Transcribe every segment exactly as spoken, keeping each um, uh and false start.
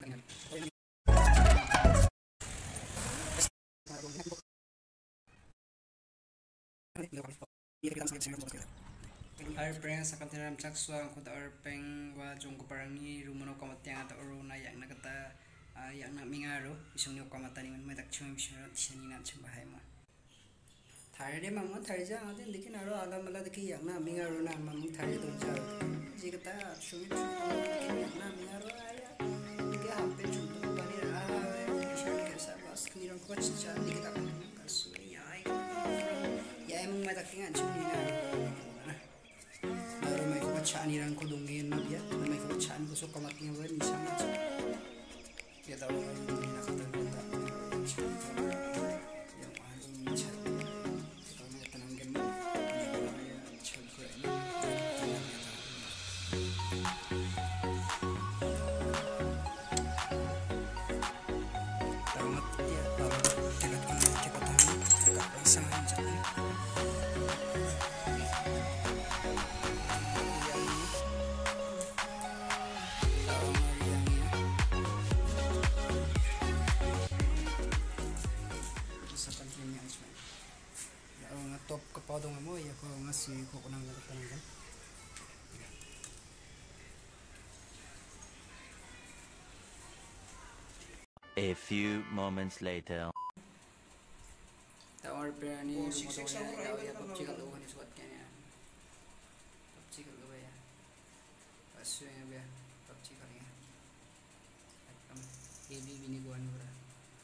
Arpeng sa kantiram chakswa ko ta arpeng wa jong ko parangi rumono ko matya ta oro na yang nakata yang na mingaro isong ni ko matani man mai tak chung bisara tishani na chung bahai ma thare de mamma thare ja ade dikin aro ala mala diki yang na mingaro na mamma thare to ja ji kata chung chung yang na mingaro aya dike hampe chung to bani ra bisara ke sa bas ni ron ko chicha dike ta kan kasu ya ai ya emang mai tak kingan chung ni na Chani rang ko dongin na biya, may ko chani ko so kamating ba ni sama cha. Ya daw ni nakata ko ta. Yang ano ni cha. Ito na tananggan mo. Ni ko ya chal ko ina. Tamat ya, tamat tikat ko tikat ko tikat ko sa cha. Top kepadong mo ya ko ngasih ko kunang tanangkan. A few moments later. Tawar berani modal ya ya PUBG kalau ni suat kan ya. PUBG kalau ya. Pasu yang ya PUBG kali ya. Ekam heavy bini gua ni ora.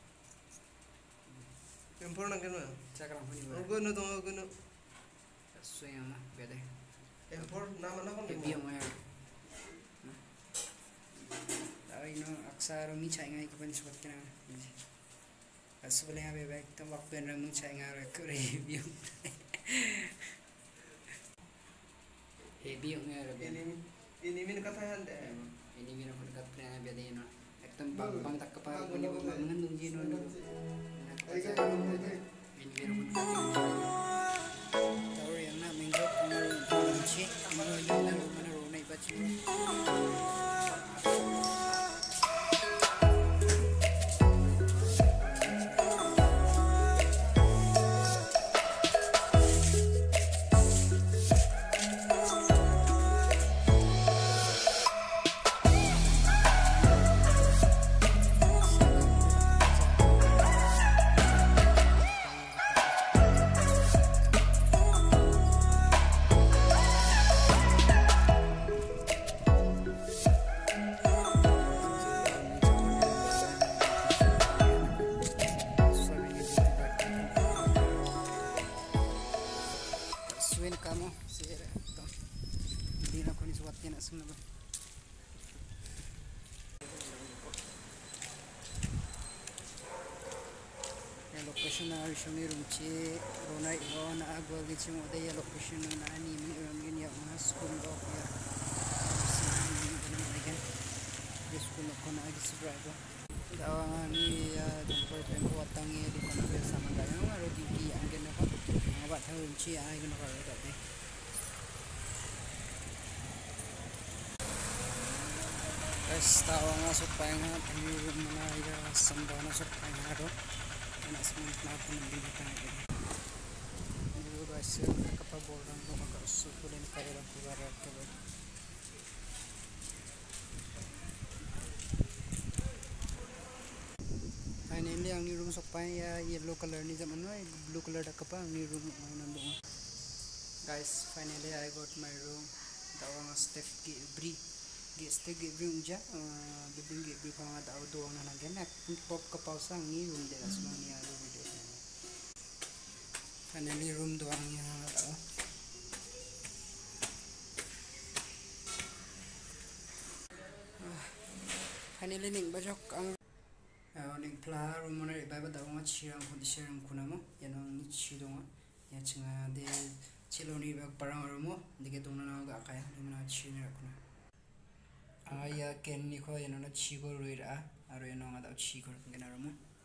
Import nang kena. Cakram ni ora. Ogo no tong ogo no. Pasu yang mah beda. Import nama nama heavy yang ya. Tahu ino aksar mi cai ngai kepan suat kan. Sebenarnya apa baik tu waktu yang ramu cai ngai ke review. Heavy yang ya. Ini ini min kata hande. Ini min aku dekat pernah beda ino. Ektam bang bang tak kepala ko ni ba mengandung jino no. Ini min aku. Tahu yang nak minggu pengaruh kunci, pengaruh yang nak pengaruh naik baca. Kamu sihir to di na ko ni suwat yan asam na ba ya location na risho ni rumchi rona ilo na agwa gichi mo de ya location na ani mi ram gin ya ma school do ya again this school ko na agi subscribe dawa ni ya dupar pen ko watangi di kono be sama dayo aro di di anggen na ko Abang tahu rumci ay guna ko ito eh. Guys, tahu nga supaya nga pemilu mana ya sambana supaya nga ro. Anak semua na ako nabilitan natin. Dito guys, nakapaboran ko magkausukulin kayo lang kuwarat ko ba. Finally, ang ni room supaya yellow color ni zaman no, blue color dak apa ang ni room nandun. Guys, finally I got my room. Daw ang step gi bri. Gi step gi bri unja, bibing gi bri pa nga daw do ang nanagan. Pop ka pausa ang ni room dela semua ni ada video. Finally room do ang ni daw. Finally ning bajok ang ning pla room na iba ba daw nga chirang ko di share ko na mo yan ang nichi do nga ya chinga de chiloni ba parang mo dike tong na ga kaya ni na chi na ko na aya ken ni ko yan na chi ko ruira aro yan nga daw chi ko ngena mo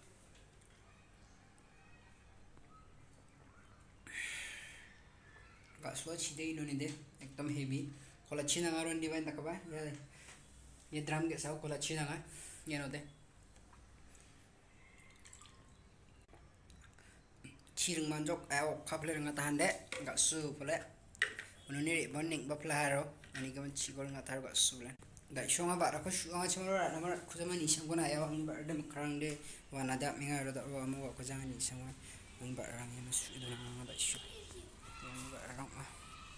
ka swa chi de no ni de ekdom heavy kola chi na ngaron di ba na ka ba ya ye drum ge sa kola chi na nga ya no de chirung manjok ayo kaple nga tahan de nggak su pole ununi ri boning baplaro ani gaman chigol nga tar gak su len nggak shong aba rako shu nga chimoro ra namar ku zaman ni shang gona ayo ang bar dem krang de wana da minga ro da ro mo ko jangan ni shang ang bar rang ya su do nga da shu yang bar rang ah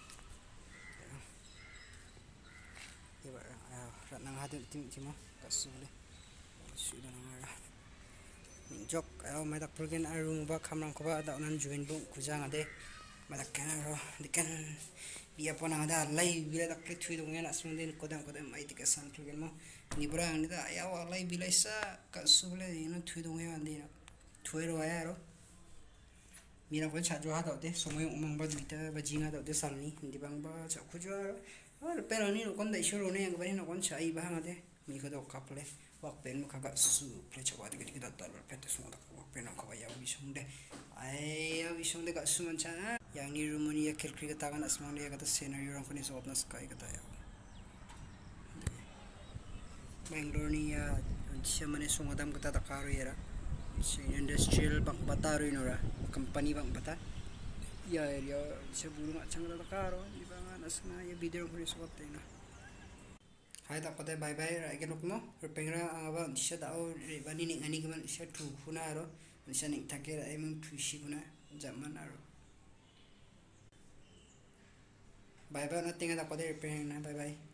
ya bar rang ayo rat nang hadin tim cimo gak su le su do nga ra jok ayo madak pergen arung ba kamrang ko ba da unan join bung kujang ade madak kana ro dikan biya pon ada lai bila dak ke thui dong na sunde ko dang ko dam mai dik san pergen mo ni brang ni da ya wa lai bila sa ka sule ino thui dong ya ande thui ro ya ro mira ko cha jo ha da de somoy umang ba dita ba jinga da de salni ndi bang ba cha khu jo ro pero ni kon da shoro ne ang ba ni kon cha i ba ha de mi ko do kaple wak pen mo kagak su ple chawa de kita tar pen te semua tak wak pen ko ba ya bisung de ai ya bisung de ka su man cha yang ni rumuni ya kel kri kata kan asmang de kata scenario rang kuni sobat nas kai kata ya Bangalore ni ya siya mane sung adam kata tak karo ya si industrial bang bata ro inora company bang bata ya area siya bulu nga chang kata karo di bang asna ya video kuni sobat de na hai tak pada bye bye ra genok mo pengra aba disha dao bani ning ani gaman sha tu khuna ro sha ning thake ra emang thuisi khuna zaman aro bye bye na tinga tak pada peng na bye bye